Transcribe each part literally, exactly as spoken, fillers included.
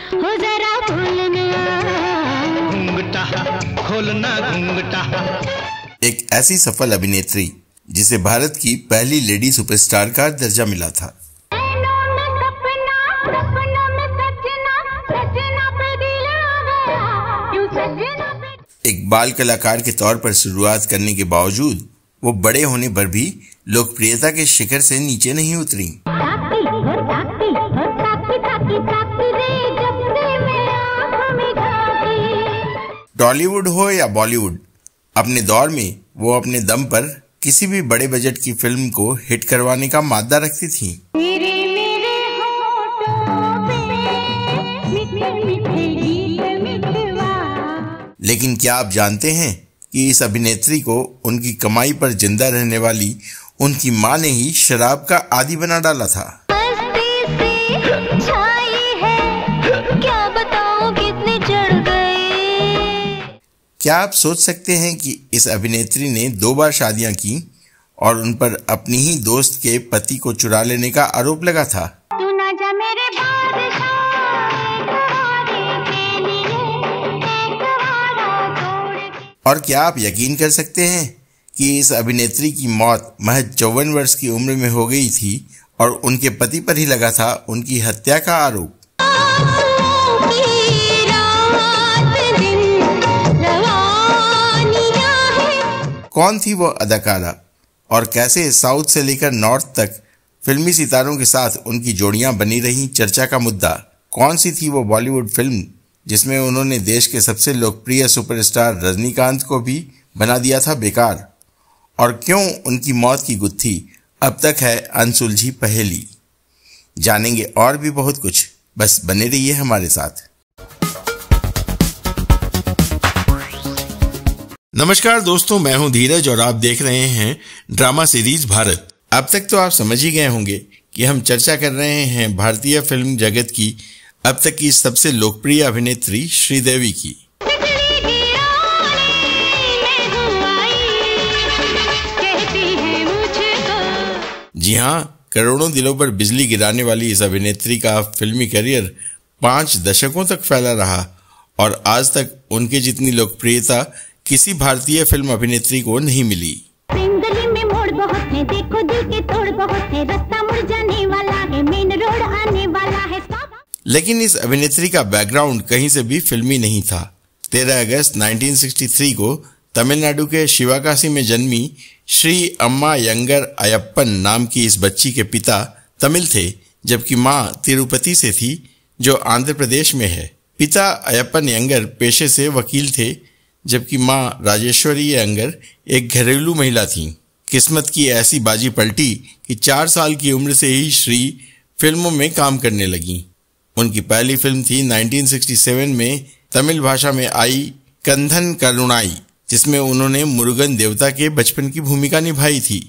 हो जरा भूलना, घूंघटा खोलना घूंघटा। एक ऐसी सफल अभिनेत्री जिसे भारत की पहली लेडी सुपरस्टार का दर्जा मिला था। एक बाल कलाकार के तौर पर शुरुआत करने के बावजूद वो बड़े होने पर भी लोकप्रियता के शिखर से नीचे नहीं उतरी। टॉलीवुड हो या बॉलीवुड, अपने दौर में वो अपने दम पर किसी भी बड़े बजट की फिल्म को हिट करवाने का मादा रखती थी। मेरे मेरे लेकिन क्या आप जानते हैं कि इस अभिनेत्री को उनकी कमाई पर जिंदा रहने वाली उनकी मां ने ही शराब का आदी बना डाला था। क्या आप सोच सकते हैं कि इस अभिनेत्री ने दो बार शादियां की और उन पर अपनी ही दोस्त के पति को चुरा लेने का आरोप लगा था। तू ना जा मेरे और क्या आप यकीन कर सकते हैं कि इस अभिनेत्री की मौत महज चौवन वर्ष की उम्र में हो गई थी और उनके पति पर ही लगा था उनकी हत्या का आरोप। कौन थी वो अदाकारा और कैसे साउथ से लेकर नॉर्थ तक फिल्मी सितारों के साथ उनकी जोड़ियां बनी रही चर्चा का मुद्दा। कौन सी थी वो बॉलीवुड फिल्म जिसमें उन्होंने देश के सबसे लोकप्रिय सुपरस्टार रजनीकांत को भी बना दिया था बेकार, और क्यों उनकी मौत की गुत्थी अब तक है अनसुलझी पहेली। जानेंगे और भी बहुत कुछ, बस बने रहिए हमारे साथ। नमस्कार दोस्तों, मैं हूं धीरज और आप देख रहे हैं ड्रामा सीरीज भारत। अब तक तो आप समझ ही गए होंगे कि हम चर्चा कर रहे हैं भारतीय फिल्म जगत की अब तक की सबसे लोकप्रिय अभिनेत्री श्रीदेवी की। जी हाँ, करोड़ों दिलों पर बिजली गिराने वाली इस अभिनेत्री का फिल्मी करियर पांच दशकों तक फैला रहा और आज तक उनके जितनी लोकप्रियता किसी भारतीय फिल्म अभिनेत्री को नहीं मिली। में मोड़ बहुत है, देखो दिल के तोड़ बहुत है, रास्ता मुड़ जाने वाला है, मेन रोड आने वाला है। लेकिन इस अभिनेत्री का बैकग्राउंड कहीं से भी फिल्मी नहीं था। तेरह अगस्त उन्नीस सौ तिरसठ को तमिलनाडु के शिवकाशी में जन्मी श्री अम्मा यंगर अयप्पन नाम की इस बच्ची के पिता तमिल थे, जबकि मां तिरुपति से थी जो आंध्र प्रदेश में है। पिता अयप्पन यंगर पेशे से वकील थे, जबकि मां राजेश्वरी यंगर एक घरेलू महिला थीं। किस्मत की ऐसी बाजी पलटी कि चार साल की उम्र से ही श्री फिल्मों में काम करने लगी। उनकी पहली फिल्म थी उन्नीस सौ सरसठ में तमिल भाषा में आई कंधन करुणाई, जिसमें उन्होंने मुरुगन देवता के बचपन की भूमिका निभाई थी।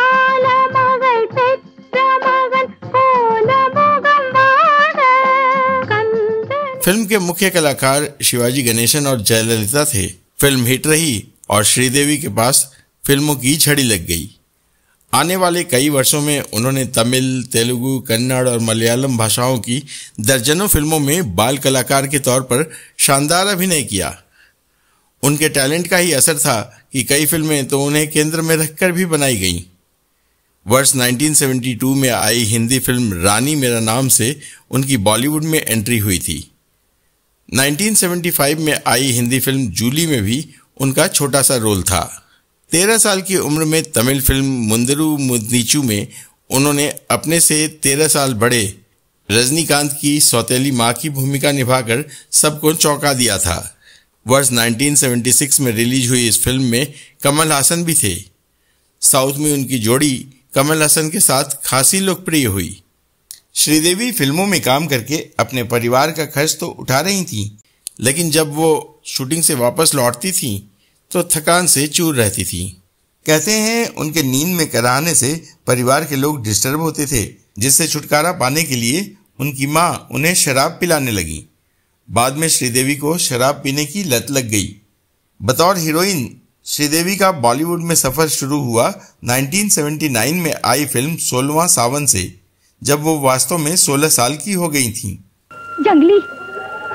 फिल्म के मुख्य कलाकार शिवाजी गणेशन और जयललिता थे। फिल्म हिट रही और श्रीदेवी के पास फिल्मों की झड़ी लग गई। आने वाले कई वर्षों में उन्होंने तमिल, तेलुगु, कन्नड़ और मलयालम भाषाओं की दर्जनों फिल्मों में बाल कलाकार के तौर पर शानदार अभिनय किया। उनके टैलेंट का ही असर था कि कई फिल्में तो उन्हें केंद्र में रखकर भी बनाई गईं। वर्ष उन्नीस सौ बहत्तर में आई हिंदी फिल्म रानी मेरा नाम से उनकी बॉलीवुड में एंट्री हुई थी। उन्नीस सौ पचहत्तर में आई हिंदी फिल्म जूली में भी उनका छोटा सा रोल था। तेरह साल की उम्र में तमिल फिल्म मुंदरू मुन्नीचू में उन्होंने अपने से तेरह साल बड़े रजनीकांत की सौतेली मां की भूमिका निभाकर सबको चौंका दिया था। वर्ष उन्नीस सौ छिहत्तर में रिलीज हुई इस फिल्म में कमल हासन भी थे। साउथ में उनकी जोड़ी कमल हासन के साथ खासी लोकप्रिय हुई। श्रीदेवी फिल्मों में काम करके अपने परिवार का खर्च तो उठा रही थीं, लेकिन जब वो शूटिंग से वापस लौटती थीं तो थकान से चूर रहती थी। कहते हैं उनके नींद में कराहने से परिवार के लोग डिस्टर्ब होते थे, जिससे छुटकारा पाने के लिए उनकी मां उन्हें शराब पिलाने लगी। बाद में श्रीदेवी को शराब पीने की लत लग गई। बतौर हीरोइन श्रीदेवी का बॉलीवुड में सफर शुरू हुआ उन्नीस सौ उन्यासी में आई फिल्म सोलहवां सावन से, जब वो वास्तव में सोलह साल की हो गई थीं। जंगली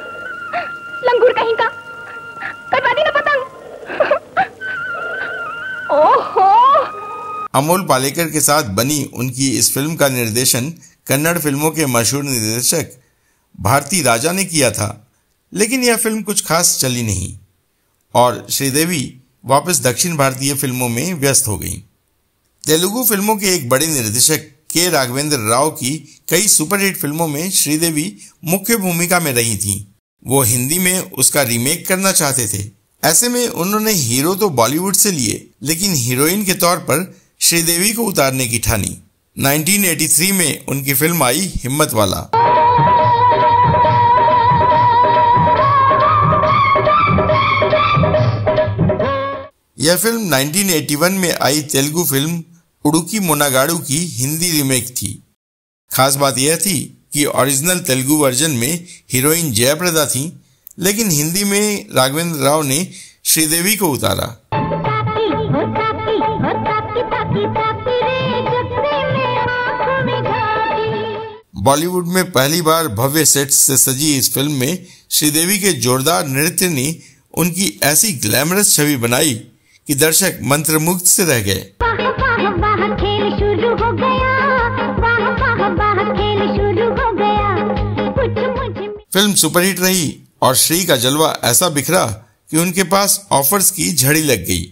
लंगूर कहीं का, कटवा दी ना पतंग। ओहो। अमोल पालेकर के साथ बनी उनकी इस फिल्म का निर्देशन कन्नड़ फिल्मों के मशहूर निर्देशक भारती राजा ने किया था, लेकिन यह फिल्म कुछ खास चली नहीं और श्रीदेवी वापस दक्षिण भारतीय फिल्मों में व्यस्त हो गईं। तेलुगु फिल्मों के एक बड़े निर्देशक के राघवेंद्र राव की कई सुपरहिट फिल्मों में श्रीदेवी मुख्य भूमिका में रही थीं। वो हिंदी में उसका रीमेक करना चाहते थे। ऐसे में उन्होंने हीरो तो बॉलीवुड से लिए, लेकिन हीरोइन के तौर पर श्रीदेवी को उतारने की ठानी। उन्नीस सौ तिरासी में उनकी फिल्म आई हिम्मत वाला। यह फिल्म उन्नीस सौ इक्यासी में आई तेलुगु फिल्म उडुकी मोनागाडू की हिंदी रीमेक थी। खास बात यह थी कि ओरिजिनल तेलुगु वर्जन में हीरोइन जयाप्रदा थी, लेकिन हिंदी में राघवेंद्र राव ने श्रीदेवी को उतारा। बॉलीवुड में पहली बार भव्य सेट्स से सजी इस फिल्म में श्रीदेवी के जोरदार नृत्य ने उनकी ऐसी ग्लैमरस छवि बनाई कि दर्शक मंत्रमुग्ध से रह गए। फिल्म सुपरहिट रही और श्री का जलवा ऐसा बिखरा कि उनके पास ऑफर्स की झड़ी लग गई।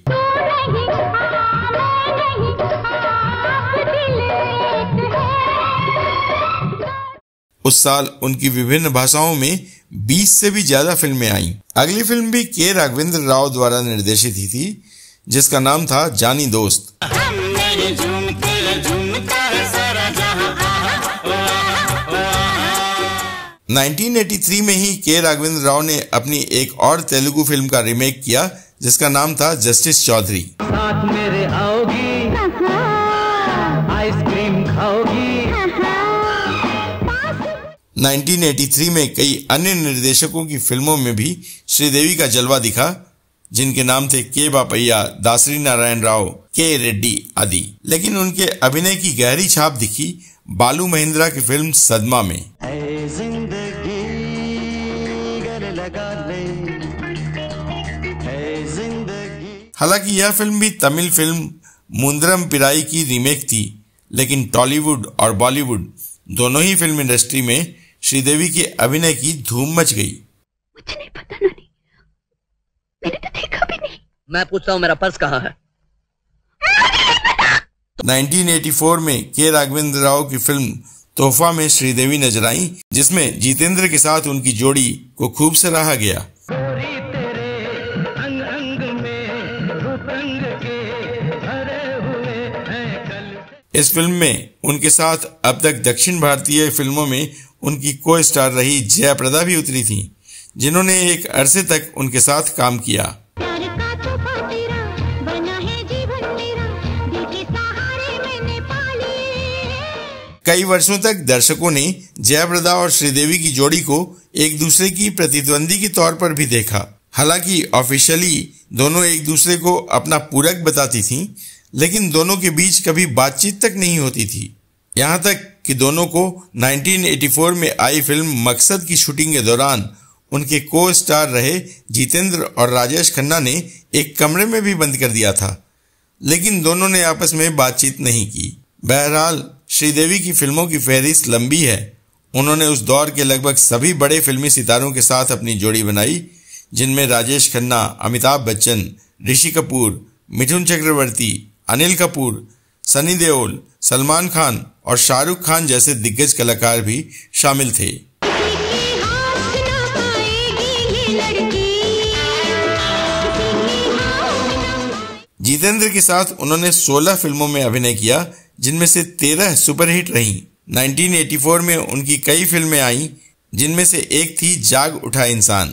उस साल उनकी विभिन्न भाषाओं में बीस से भी ज्यादा फिल्में आईं। अगली फिल्म भी के राघवेंद्र राव द्वारा निर्देशित ही थी, जिसका नाम था जानी दोस्त। उन्नीस सौ तिरासी में ही के राघवेंद्र राव ने अपनी एक और तेलुगु फिल्म का रीमेक किया, जिसका नाम था जस्टिस चौधरी। साथ मेरे आओगी, आइसक्रीम खाओगी। उन्नीस सौ तिरासी में कई अन्य निर्देशकों की फिल्मों में भी श्रीदेवी का जलवा दिखा, जिनके नाम थे के बापैया, दासरी नारायण राव, के रेड्डी आदि। लेकिन उनके अभिनय की गहरी छाप दिखी बालू महेंद्रा की फिल्म सदमा में। हालांकि यह फिल्म भी तमिल फिल्म मुंद्रम पिराई की रीमेक थी, लेकिन टॉलीवुड और बॉलीवुड दोनों ही फिल्म इंडस्ट्री में श्रीदेवी के अभिनय की धूम मच गई। मुझे नहीं पता नानी, मैंने तो देखा भी नहीं। मैं पूछता हूँ मेरा पर्स कहाँ है? उन्नीस सौ चौरासी में के राघवेंद्र राव की फिल्म तोहफा में श्रीदेवी नजर आई, जिसमें जितेंद्र के साथ उनकी जोड़ी को खूब सराहा गया। इस फिल्म में उनके साथ अब तक दक्षिण भारतीय फिल्मों में उनकी को स्टार रही जयाप्रदा भी उतरी थी, जिन्होंने एक अरसे तक उनके साथ काम किया। कई वर्षों तक दर्शकों ने जयाप्रदा और श्रीदेवी की जोड़ी को एक दूसरे की प्रतिद्वंदी के तौर पर भी देखा। हालांकि ऑफिशियली दोनों एक दूसरे को अपना पूरक बताती थीं, लेकिन दोनों के बीच कभी बातचीत तक नहीं होती थी। यहाँ तक कि दोनों को उन्नीस सौ चौरासी में आई फिल्म मकसद की शूटिंग के दौरान उनके को स्टार रहे जितेंद्र और राजेश खन्ना ने एक कमरे में भी बंद कर दिया था, लेकिन दोनों ने आपस में बातचीत नहीं की। बहरहाल श्रीदेवी की फिल्मों की फहरिस्त लंबी है। उन्होंने उस दौर के लगभग सभी बड़े फिल्मी सितारों के साथ अपनी जोड़ी बनाई, जिनमें राजेश खन्ना, अमिताभ बच्चन, ऋषि कपूर, मिथुन चक्रवर्ती, अनिल कपूर, सनी देओल, सलमान खान और शाहरुख खान जैसे दिग्गज कलाकार भी शामिल थे। जितेंद्र के साथ उन्होंने सोलह फिल्मों में अभिनय किया, जिनमें से तेरह सुपरहिट रहीं। उन्नीस सौ चौरासी में उनकी कई फिल्में आईं, जिनमें से एक थी जाग उठा इंसान।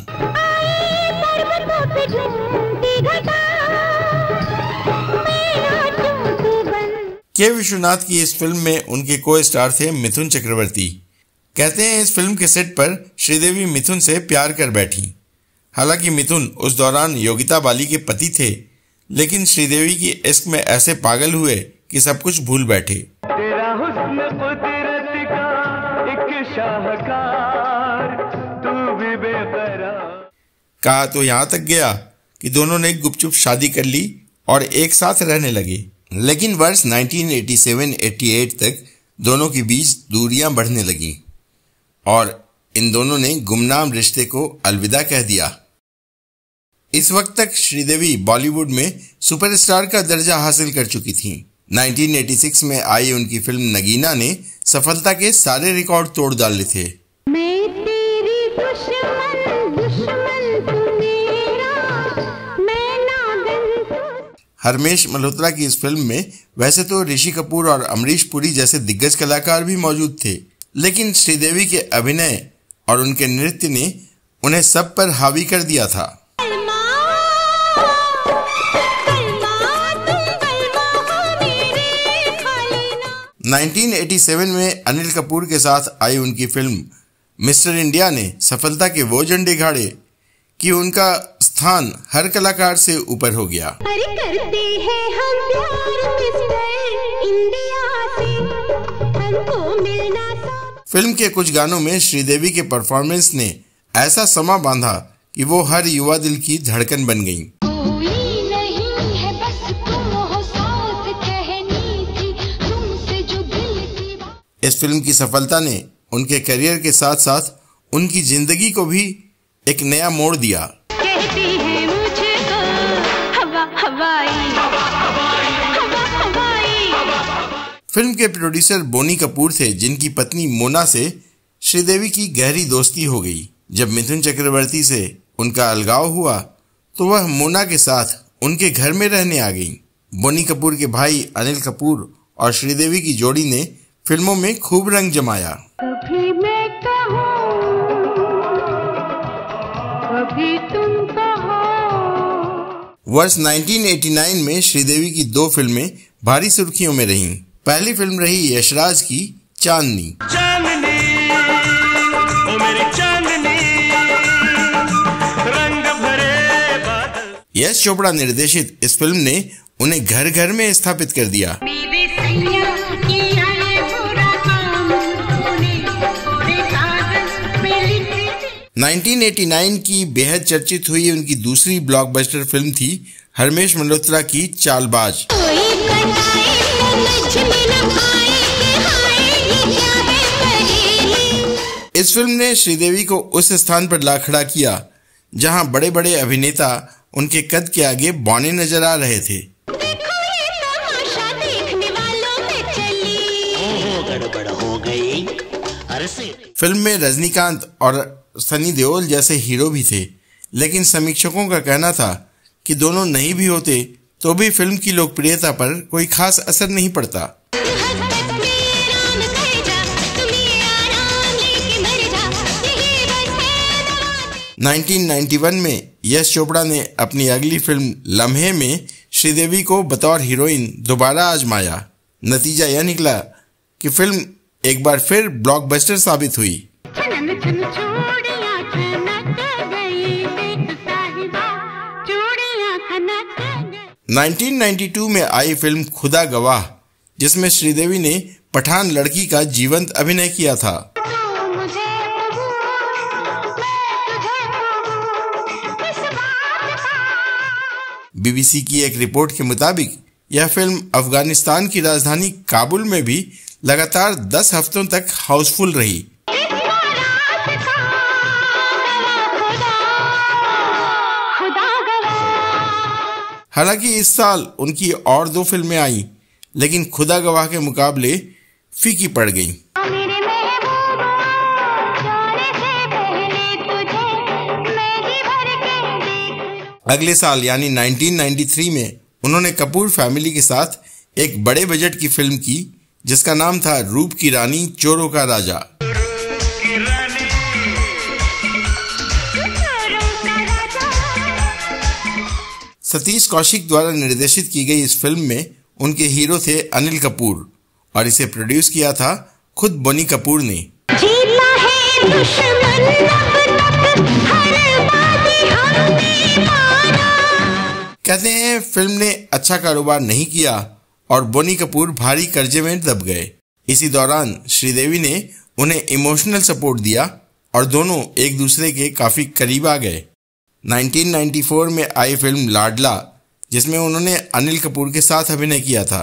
के विश्वनाथ की इस फिल्म में उनके को स्टार थे मिथुन चक्रवर्ती। कहते हैं इस फिल्म के सेट पर श्रीदेवी मिथुन से प्यार कर बैठी। हालांकि मिथुन उस दौरान योगिता बाली के पति थे, लेकिन श्रीदेवी की इश्क में ऐसे पागल हुए कि सब कुछ भूल बैठे। तेरा हुस्न कुदरत का एक शाहकार, तू भी बेकरार। कहा तो यहाँ तक गया कि दोनों ने गुपचुप शादी कर ली और एक साथ रहने लगे। लेकिन वर्ष नाइनटीन एटी सेवन अट्ठासी तक दोनों के बीच दूरियां बढ़ने लगीं और इन दोनों ने गुमनाम रिश्ते को अलविदा कह दिया। इस वक्त तक श्रीदेवी बॉलीवुड में सुपरस्टार का दर्जा हासिल कर चुकी थीं। नाइनटीन एटी सिक्स में आई उनकी फिल्म नगीना ने सफलता के सारे रिकॉर्ड तोड़ डाले थे। मैं तेरी दुश्मन, दुश्मन तू मेरा, मैं नागन तू। हरमेश मल्होत्रा की इस फिल्म में वैसे तो ऋषि कपूर और अमरीश पुरी जैसे दिग्गज कलाकार भी मौजूद थे, लेकिन श्रीदेवी के अभिनय और उनके नृत्य ने उन्हें सब पर हावी कर दिया था। नाइनटीन एटी सेवन में अनिल कपूर के साथ आई उनकी फिल्म मिस्टर इंडिया ने सफलता के वो झंडे गाड़े कि उनका स्थान हर कलाकार से ऊपर हो गया। अरे करते हैं हम प्यार मिस्टर इंडिया से, हमको मिलना सा। फिल्म के कुछ गानों में श्रीदेवी के परफॉर्मेंस ने ऐसा समा बांधा कि वो हर युवा दिल की धड़कन बन गईं। इस फिल्म की सफलता ने उनके करियर के साथ साथ उनकी जिंदगी को भी एक नया मोड़ दिया। कहती है मुझको हवा हवाई, हवा हवाई। फिल्म के प्रोड्यूसर बोनी कपूर थे, जिनकी पत्नी मोना से श्रीदेवी की गहरी दोस्ती हो गई। जब मिथुन चक्रवर्ती से उनका अलगाव हुआ तो वह मोना के साथ उनके घर में रहने आ गई। बोनी कपूर के भाई अनिल कपूर और श्रीदेवी की जोड़ी ने फिल्मों में खूब रंग जमाया। कभी मैं कहूँ, कभी तुम कहो। वर्ष नाइनटीन एटी नाइन में श्रीदेवी की दो फिल्में भारी सुर्खियों में रहीं। पहली फिल्म रही यशराज की चांदनी। चांदनी ओ मेरी चांदनी, रंग भरे बादल। यश चोपड़ा निर्देशित इस फिल्म ने उन्हें घर घर में स्थापित कर दिया। मेरे सैया किया है बुरा काम, तूने पूरे कागज पे लिख दी। नाइनटीन एटी नाइन की बेहद चर्चित हुई उनकी दूसरी ब्लॉकबस्टर फिल्म थी हरमेश मल्होत्रा की चालबाज। कोई कटाए मुझ में न आए कि हाय ये क्या है पहेली। इस फिल्म ने श्रीदेवी को उस स्थान पर ला खड़ा किया जहां बड़े बड़े अभिनेता उनके कद के आगे बौने नजर आ रहे थे। देखो ये तमाशा देखने वालों में चली। ओहो गड़बड़ हो गई। अरे से फिल्म में रजनीकांत और सनी देओल जैसे हीरो भी थे, लेकिन समीक्षकों का कहना था कि दोनों नहीं भी होते तो भी फिल्म की लोकप्रियता पर कोई खास असर नहीं पड़ता। नाइनटीन नाइंटी वन में यश चोपड़ा ने अपनी अगली फिल्म लम्हे में श्रीदेवी को बतौर हीरोइन दोबारा आजमाया। नतीजा यह निकला कि फिल्म एक बार फिर ब्लॉकबस्टर साबित हुई। नाइनटीन नाइंटी टू में आई फिल्म खुदा गवाह, जिसमें श्रीदेवी ने पठान लड़की का जीवंत अभिनय किया था। बीबीसी की एक रिपोर्ट के मुताबिक यह फिल्म अफगानिस्तान की राजधानी काबुल में भी लगातार दस हफ्तों तक हाउसफुल रही। हालांकि इस साल उनकी और दो फिल्में आईं, लेकिन खुदा गवाह के मुकाबले फीकी पड़ गईं। अगले साल यानी नाइनटीन नाइंटी थ्री में उन्होंने कपूर फैमिली के साथ एक बड़े बजट की फिल्म की जिसका नाम था रूप की रानी चोरों का राजा। सतीश कौशिक द्वारा निर्देशित की गई इस फिल्म में उनके हीरो थे अनिल कपूर और इसे प्रोड्यूस किया था खुद बोनी कपूर ने। जीता है दुश्मन अब तक हर बाजी हमने मारा। कहते हैं फिल्म ने अच्छा कारोबार नहीं किया और बोनी कपूर भारी कर्जे में दब गए। इसी दौरान श्रीदेवी ने उन्हें इमोशनल सपोर्ट दिया और दोनों एक दूसरे के काफी करीब आ गए। उन्नीस सौ चौरानवे में आई फिल्म लाडला, जिसमें उन्होंने अनिल कपूर के साथ अभिनय किया था।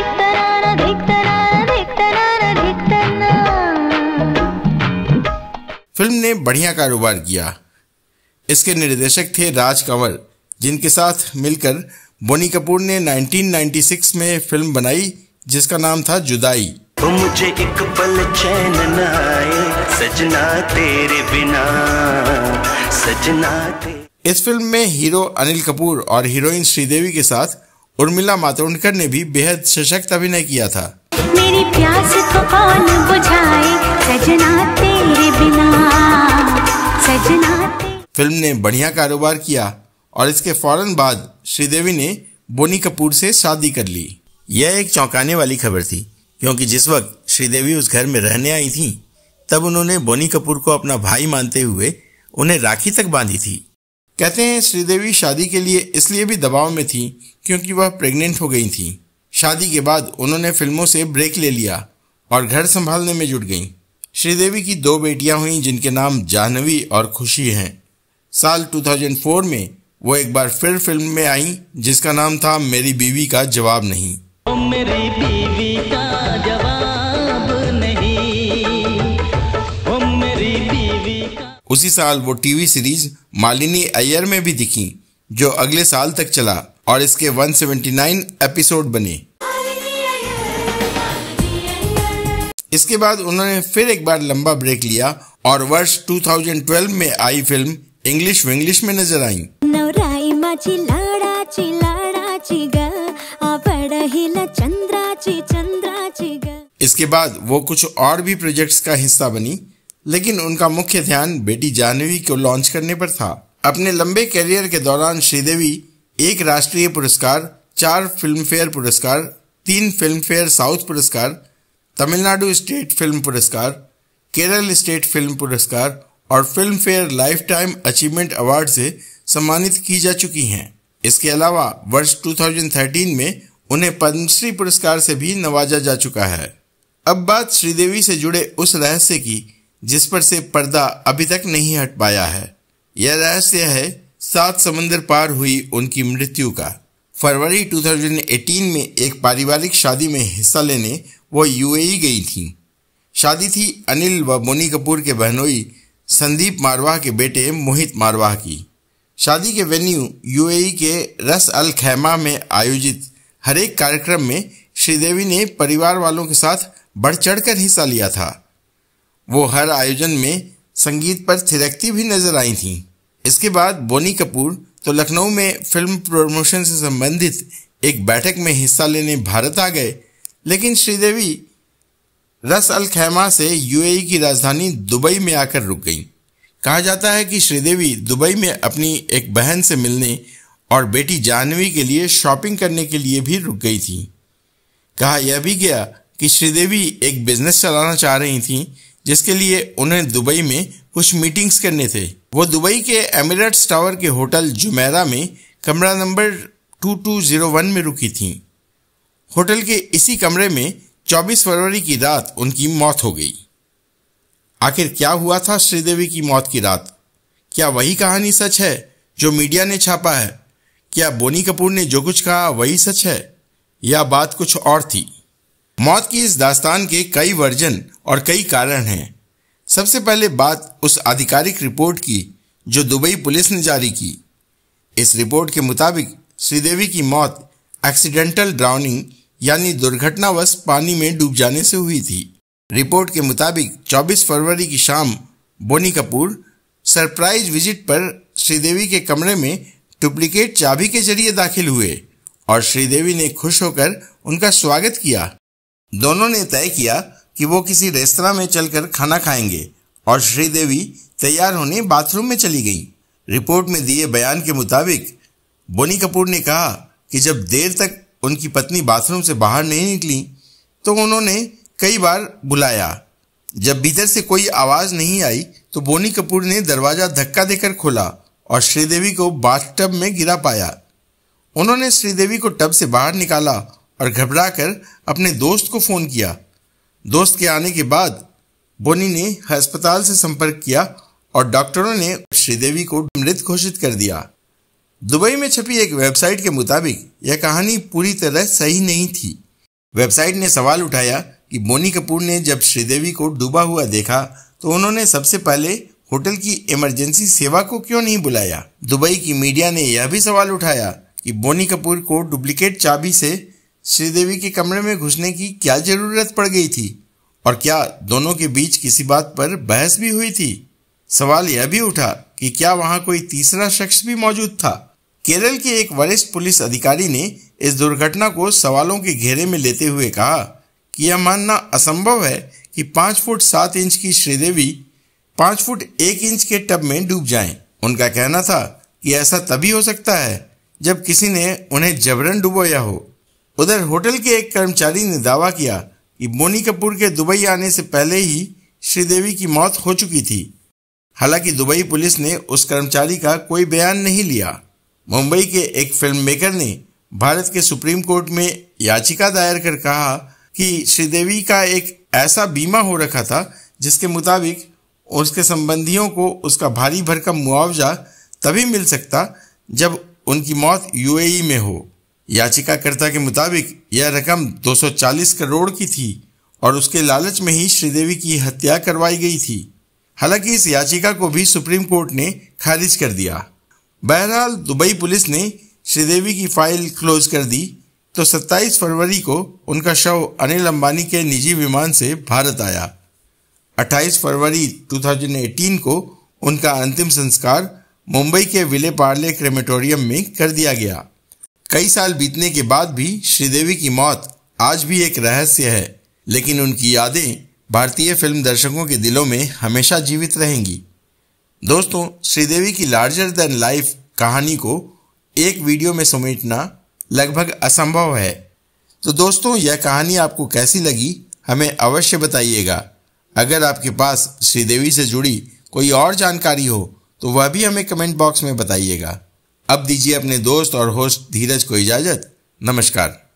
फिल्म ने बढ़िया कारोबार किया। इसके निर्देशक थे राज कंवर, जिनके साथ मिलकर बोनी कपूर ने उन्नीस सौ छियानवे में फिल्म बनाई जिसका नाम था जुदाई। वो मुझे एक पल चैन न आए सजना तेरे बिना, सजना तेरे। इस फिल्म में हीरो अनिल कपूर और हीरोइन श्रीदेवी के साथ उर्मिला मातोंडकर ने भी बेहद सशक्त अभिनय किया था। मेरी प्यास को कौन बुझाए सजना तेरे बिना, सजना तेरे। फिल्म ने बढ़िया कारोबार किया और इसके फौरन बाद श्रीदेवी ने बोनी कपूर से शादी कर ली। यह एक चौंकाने वाली खबर थी, क्योंकि जिस वक्त श्रीदेवी उस घर में रहने आई थी तब उन्होंने बोनी कपूर को अपना भाई मानते हुए उन्हें राखी तक बांधी थी। कहते हैं श्रीदेवी शादी के लिए इसलिए भी दबाव में थी क्योंकि वह प्रेग्नेंट हो गई थी। शादी के बाद उन्होंने फिल्मों से ब्रेक ले लिया और घर संभालने में जुट गईं। श्रीदेवी की दो बेटियां हुईं जिनके नाम जाह्नवी और खुशी हैं। साल दो हज़ार चार में वो एक बार फिर फिल्म में आईं जिसका नाम था मेरी बीवी का जवाब नहीं। ओ मेरी बीवी का जवाब नहीं, ओ मेरी बीवी का। उसी साल वो टीवी सीरीज मालिनी अय्यर में भी दिखीं, जो अगले साल तक चला और इसके एक सौ उन्यासी एपिसोड बने। इसके बाद उन्होंने फिर एक बार लंबा ब्रेक लिया और वर्ष दो हज़ार बारह में आई फिल्म इंग्लिश विंग्लिश में नजर आईं। इसके बाद वो कुछ और भी प्रोजेक्ट्स का हिस्सा बनी, लेकिन उनका मुख्य ध्यान बेटी जाह्नवी को लॉन्च करने पर था। अपने लंबे करियर के दौरान श्रीदेवी एक राष्ट्रीय पुरस्कार, चार फिल्म फेयर पुरस्कार, तीन फिल्म फेयर साउथ पुरस्कार, तमिलनाडु स्टेट फिल्म पुरस्कार, केरल स्टेट फिल्म पुरस्कार और Filmfare lifetime achievement award से सम्मानित की जा चुकी हैं। इसके अलावा वर्ष दो हज़ार तेरह में उन्हें पद्मश्री पुरस्कार से भी नवाजा जा चुका है। अब बात श्रीदेवी से जुड़े उस रहस्य की जिस पर से पर्दा अभी तक नहीं हट पाया है। यह रहस्य है सात समंदर पार हुई उनकी मृत्यु का। फरवरी दो हज़ार अठारह में एक पारिवारिक शादी में हिस्सा लेने वो यूएई गई थी। शादी थी अनिल व बोनी कपूर के बहनोई संदीप मारवाह के बेटे मोहित मारवाह की। शादी के वेन्यू यूएई के रस अल खैमा में आयोजित हर एक कार्यक्रम में श्रीदेवी ने परिवार वालों के साथ बढ़ चढ़कर हिस्सा लिया था। वो हर आयोजन में संगीत पर थिरकती भी नजर आई थीं। इसके बाद बोनी कपूर तो लखनऊ में फिल्म प्रमोशन से संबंधित एक बैठक में हिस्सा लेने भारत आ गए, लेकिन श्रीदेवी रस अल खैमा से यूएई की राजधानी दुबई में आकर रुक गईं। कहा जाता है कि श्रीदेवी दुबई में अपनी एक बहन से मिलने और बेटी जाह्नवी के लिए शॉपिंग करने के लिए भी रुक गई थी। कहा यह भी गया कि श्रीदेवी एक बिजनेस चलाना चाह रही थीं, जिसके लिए उन्हें दुबई में कुछ मीटिंग्स करने थे। वो दुबई के एमिरेट्स टावर के होटल जुमेरा में कमरा नंबर दो दो शून्य एक में रुकी थीं। होटल के इसी कमरे में चौबीस फरवरी की रात उनकी मौत हो गई। आखिर क्या हुआ था श्रीदेवी की मौत की रात? क्या वही कहानी सच है जो मीडिया ने छापा है? क्या बोनी कपूर ने जो कुछ कहा वही सच है या बात कुछ और थी? मौत की इस दास्तान के कई वर्जन और कई कारण हैं। सबसे पहले बात उस आधिकारिक रिपोर्ट की जो दुबई पुलिस ने जारी की। इस रिपोर्ट के मुताबिक श्रीदेवी की मौत एक्सीडेंटल ड्राउनिंग यानी दुर्घटनावश पानी में डूब जाने से हुई थी। रिपोर्ट के मुताबिक चौबीस फरवरी की शाम बोनी कपूर सरप्राइज विजिट पर श्रीदेवी के कमरे में डुप्लीकेट चाबी के जरिए दाखिल हुए और श्रीदेवी ने खुश होकर उनका स्वागत किया। दोनों ने तय किया कि वो किसी रेस्तरां में चलकर खाना खाएंगे और श्रीदेवी तैयार होने बाथरूम में चली गई। रिपोर्ट में दिए बयान के मुताबिक बोनी कपूर ने कहा कि जब देर तक उनकी पत्नी बाथरूम से बाहर नहीं निकली तो उन्होंने कई बार बुलाया। जब भीतर से कोई आवाज नहीं आई तो बोनी कपूर ने दरवाजा धक्का देकर खोला और श्रीदेवी को बाथटब में गिरा पाया। उन्होंने श्रीदेवी को टब से बाहर निकाला और घबराकर अपने दोस्त को फोन किया। दोस्त के आने के बाद बोनी ने अस्पताल से संपर्क किया और डॉक्टरों ने श्रीदेवी को मृत घोषित कर दिया। दुबई में छपी एक वेबसाइट के मुताबिक यह कहानी पूरी तरह सही नहीं थी। वेबसाइट ने सवाल उठाया कि बोनी कपूर ने जब श्रीदेवी को डूबा हुआ देखा तो उन्होंने सबसे पहले होटल की इमरजेंसी सेवा को क्यों नहीं बुलाया। दुबई की मीडिया ने यह भी सवाल उठाया कि बोनी कपूर को डुप्लीकेट चाबी से श्रीदेवी के कमरे में घुसने की क्या जरूरत पड़ गई थी और क्या दोनों के बीच किसी बात पर बहस भी हुई थी। सवाल यह भी उठा कि क्या वहां कोई तीसरा शख्स भी मौजूद था। केरल के एक वरिष्ठ पुलिस अधिकारी ने इस दुर्घटना को सवालों के घेरे में लेते हुए कहा कि यह मानना असंभव है कि पाँच फुट सात इंच की श्रीदेवी पाँच फुट एक इंच के टब में डूब जाएं। उनका कहना था कि ऐसा तभी हो सकता है जब किसी ने उन्हें जबरन डुबोया हो। उधर होटल के एक कर्मचारी ने दावा किया कि बोनी कपूर के दुबई आने से पहले ही श्रीदेवी की मौत हो चुकी थी। हालांकि दुबई पुलिस ने उस कर्मचारी का कोई बयान नहीं लिया। मुंबई के एक फिल्म मेकर ने भारत के सुप्रीम कोर्ट में याचिका दायर कर कहा कि श्रीदेवी का एक ऐसा बीमा हो रखा था जिसके मुताबिक उसके संबंधियों को उसका भारी भरकम मुआवजा तभी मिल सकता जब उनकी मौत यूएई में हो। याचिकाकर्ता के मुताबिक यह रकम दो सौ चालीस करोड़ की थी और उसके लालच में ही श्रीदेवी की हत्या करवाई गई थी। हालांकि इस याचिका को भी सुप्रीम कोर्ट ने खारिज कर दिया। बहरहाल दुबई पुलिस ने श्रीदेवी की फाइल क्लोज कर दी तो सत्ताईस फरवरी को उनका शव अनिल अंबानी के निजी विमान से भारत आया। अट्ठाईस फरवरी दो हज़ार अठारह को उनका अंतिम संस्कार मुंबई के विले पार्ले क्रेमेटोरियम में कर दिया गया। कई साल बीतने के बाद भी श्रीदेवी की मौत आज भी एक रहस्य है, लेकिन उनकी यादें भारतीय फिल्म दर्शकों के दिलों में हमेशा जीवित रहेंगी। दोस्तों, श्रीदेवी की लार्जर देन लाइफ कहानी को एक वीडियो में समेटना लगभग असंभव है। तो दोस्तों, यह कहानी आपको कैसी लगी हमें अवश्य बताइएगा। अगर आपके पास श्रीदेवी से जुड़ी कोई और जानकारी हो तो वह भी हमें कमेंट बॉक्स में बताइएगा। अब दीजिए अपने दोस्त और होस्ट धीरज को इजाजत। नमस्कार।